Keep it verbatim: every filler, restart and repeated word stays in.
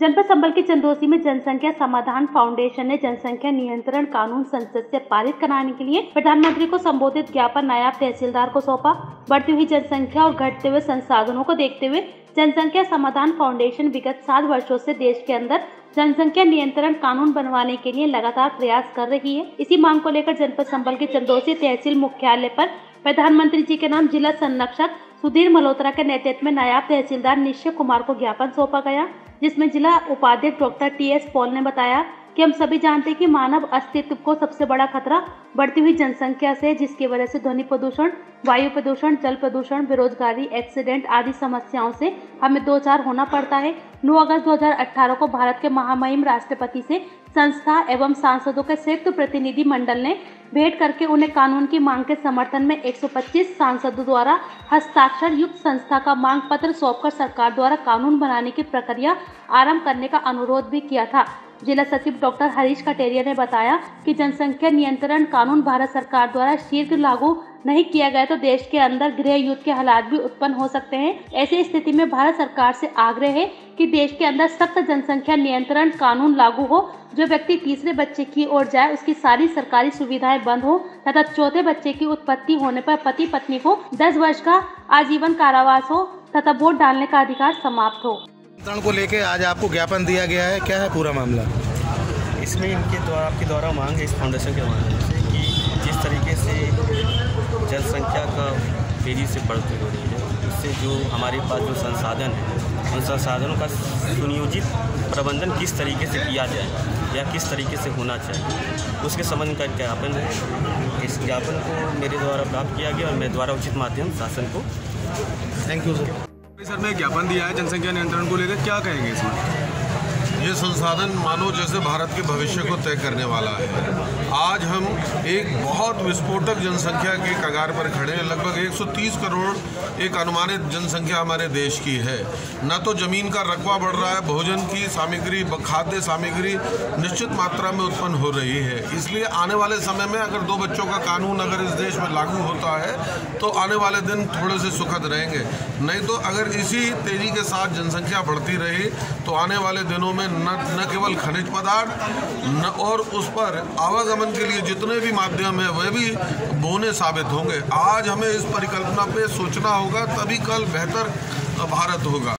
जनपद संबल के चंदोसी में जनसंख्या समाधान फाउंडेशन ने जनसंख्या नियंत्रण कानून संसद से पारित कराने के लिए प्रधानमंत्री को संबोधित ज्ञापन नायब तहसीलदार को सौंपा। बढ़ती हुई जनसंख्या और घटते हुए संसाधनों को देखते हुए जनसंख्या समाधान फाउंडेशन विगत सात वर्षों से देश के अंदर जनसंख्या नियंत्रण कानून बनवाने के लिए लगातार प्रयास कर रही है। इसी मांग को लेकर जनपद संबल के चंदोसी तहसील मुख्यालय पर प्रधानमंत्री जी के नाम जिला संरक्षक सुधीर मल्होत्रा के नेतृत्व में नायब तहसीलदार निश्चय कुमार को ज्ञापन सौंपा गया, जिसमें जिला उपाध्यक्ष डॉक्टर टी एस पॉल ने बताया कि हम सभी जानते हैं कि मानव अस्तित्व को सबसे बड़ा खतरा बढ़ती हुई जनसंख्या से, जिसकी वजह से ध्वनि प्रदूषण, वायु प्रदूषण, जल प्रदूषण, बेरोजगारी, एक्सीडेंट आदि समस्याओं से हमें दो चार होना पड़ता है। नौ अगस्त दो हज़ार अठारह को भारत के महामहिम राष्ट्रपति से संस्था एवं सांसदों के संयुक्त प्रतिनिधि मंडल ने भेंट करके उन्हें कानून की मांग के समर्थन में एक सौ पच्चीस सांसदों द्वारा हस्ताक्षर युक्त संस्था का मांग पत्र सौंपकर सरकार द्वारा कानून बनाने की प्रक्रिया आरंभ करने का अनुरोध भी किया था। जिला सचिव डॉक्टर हरीश कटेरिया ने बताया कि जनसंख्या नियंत्रण कानून भारत सरकार द्वारा शीघ्र लागू नहीं किया गया तो देश के अंदर गृह युद्ध के हालात भी उत्पन्न हो सकते हैं। ऐसी स्थिति में भारत सरकार से आग्रह है कि देश के अंदर सख्त जनसंख्या नियंत्रण कानून लागू हो। जो व्यक्ति तीसरे बच्चे की ओर जाए उसकी सारी सरकारी सुविधाएं बंद हो तथा चौथे बच्चे की उत्पत्ति होने पर पति पत्नी को दस वर्ष का आजीवन कारावास हो तथा वोट डालने का अधिकार समाप्त हो। को लेके आज आपको ज्ञापन दिया गया है, क्या है पूरा मामला? इसमें इनके द्वारा आपके द्वारा मांग है इस फाउंडेशन के माध्यम से कि जिस तरीके से जनसंख्या का तेज़ी से बढ़ती हो रही है, इससे जो हमारे पास जो संसाधन है उन संसाधनों का सुनियोजित प्रबंधन किस तरीके से किया जाए या किस तरीके से होना चाहिए, उसके संबंध का ज्ञापन है। इस ज्ञापन को मेरे द्वारा प्राप्त किया गया और मेरे द्वारा उचित माध्यम शासन को। Thank you sir. सर ने ज्ञापन दिया है जनसंख्या नियंत्रण को लेकर, क्या कहेंगे इसमें? ये संसाधन मानो जैसे भारत के भविष्य को तय करने वाला है। आज हम एक बहुत विस्फोटक जनसंख्या के कगार पर खड़े हैं। लगभग एक सौ तीस करोड़ एक अनुमानित जनसंख्या हमारे देश की है। न तो जमीन का रकबा बढ़ रहा है, भोजन की सामग्री, खाद्य सामग्री निश्चित मात्रा में उत्पन्न हो रही है। इसलिए आने वाले समय में अगर दो बच्चों का कानून अगर इस देश में लागू होता है तो आने वाले दिन थोड़े से सुखद रहेंगे। नहीं तो अगर इसी तेजी के साथ जनसंख्या बढ़ती रही तो आने वाले दिनों में न, न केवल खनिज पदार्थ न और उस पर आवागमन के लिए जितने भी माध्यम है वह भी बोने साबित होंगे। आज हमें इस परिकल्पना पे सोचना होगा, तभी कल बेहतर भारत होगा।